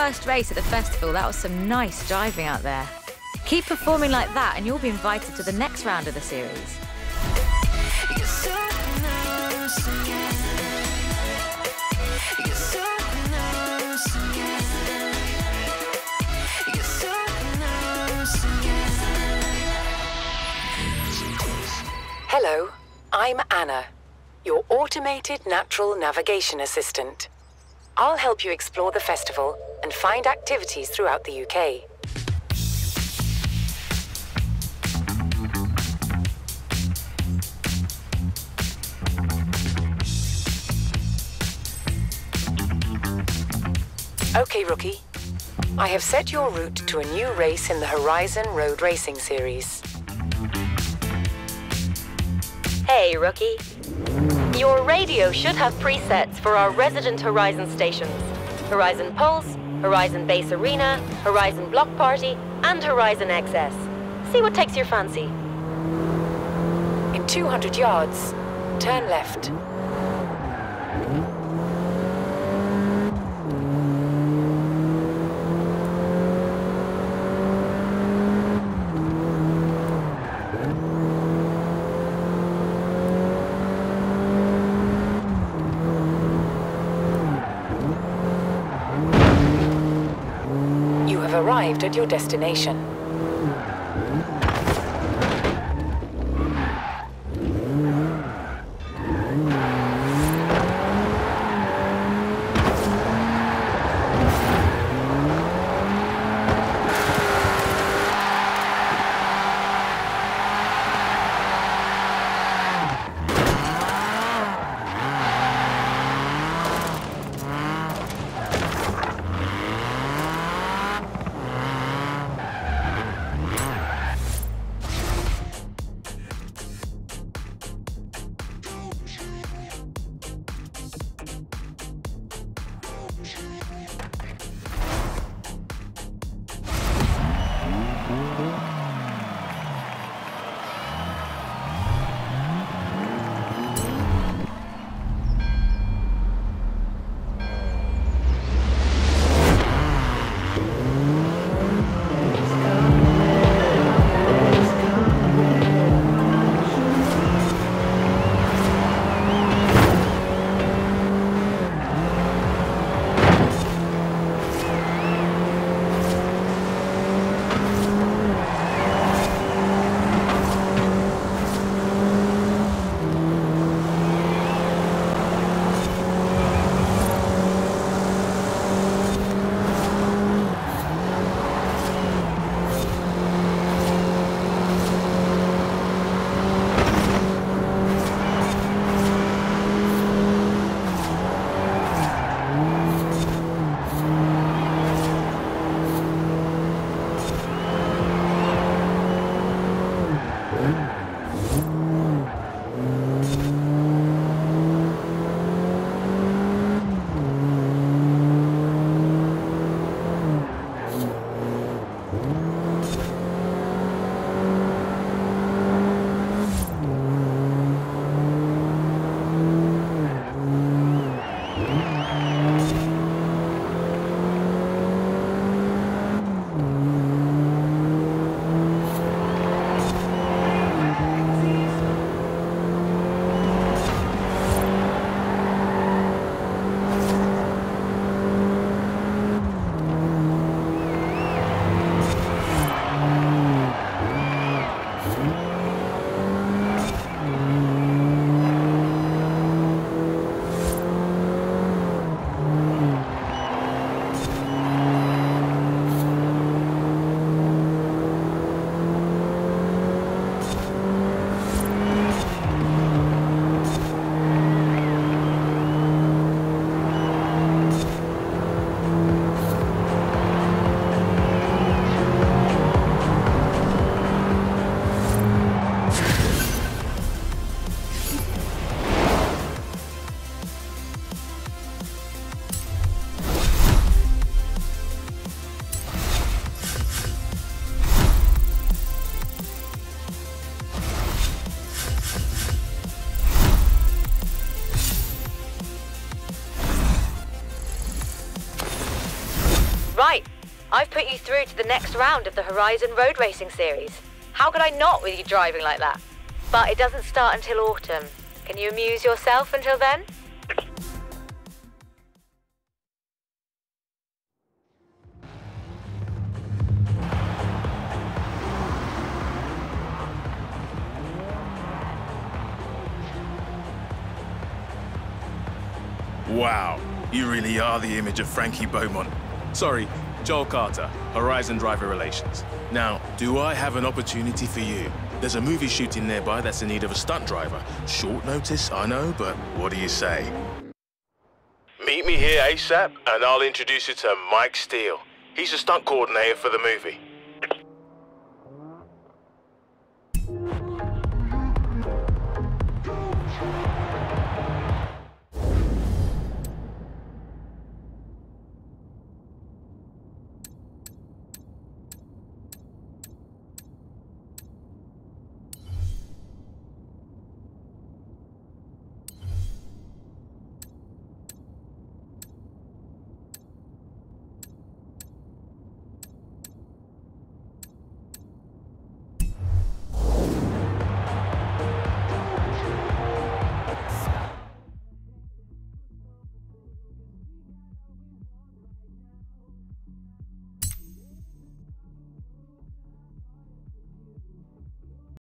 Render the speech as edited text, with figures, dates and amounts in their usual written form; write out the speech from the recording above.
first race at the festival, that was some nice driving out there. Keep performing like that and you'll be invited to the next round of the series. Hello, I'm Anna, your automated natural navigation assistant. I'll help you explore the festival and find activities throughout the UK. Okay, Rookie. I have set your route to a new race in the Horizon Road Racing Series. Hey, Rookie. Your radio should have presets for our resident Horizon stations. Horizon Pulse, Horizon Base Arena, Horizon Block Party, and Horizon XS. See what takes your fancy. In 200 yards, turn left. Arrived at your destination. I've put you through to the next round of the Horizon Road Racing Series. How could I not with you driving like that? But it doesn't start until autumn. Can you amuse yourself until then? Wow, you really are the image of Frankie Beaumont. Sorry, Joel Carter, Horizon Driver Relations. Now, do I have an opportunity for you? There's a movie shooting nearby that's in need of a stunt driver. Short notice, I know, but what do you say? Meet me here ASAP, and I'll introduce you to Mike Steele. He's a stunt coordinator for the movie.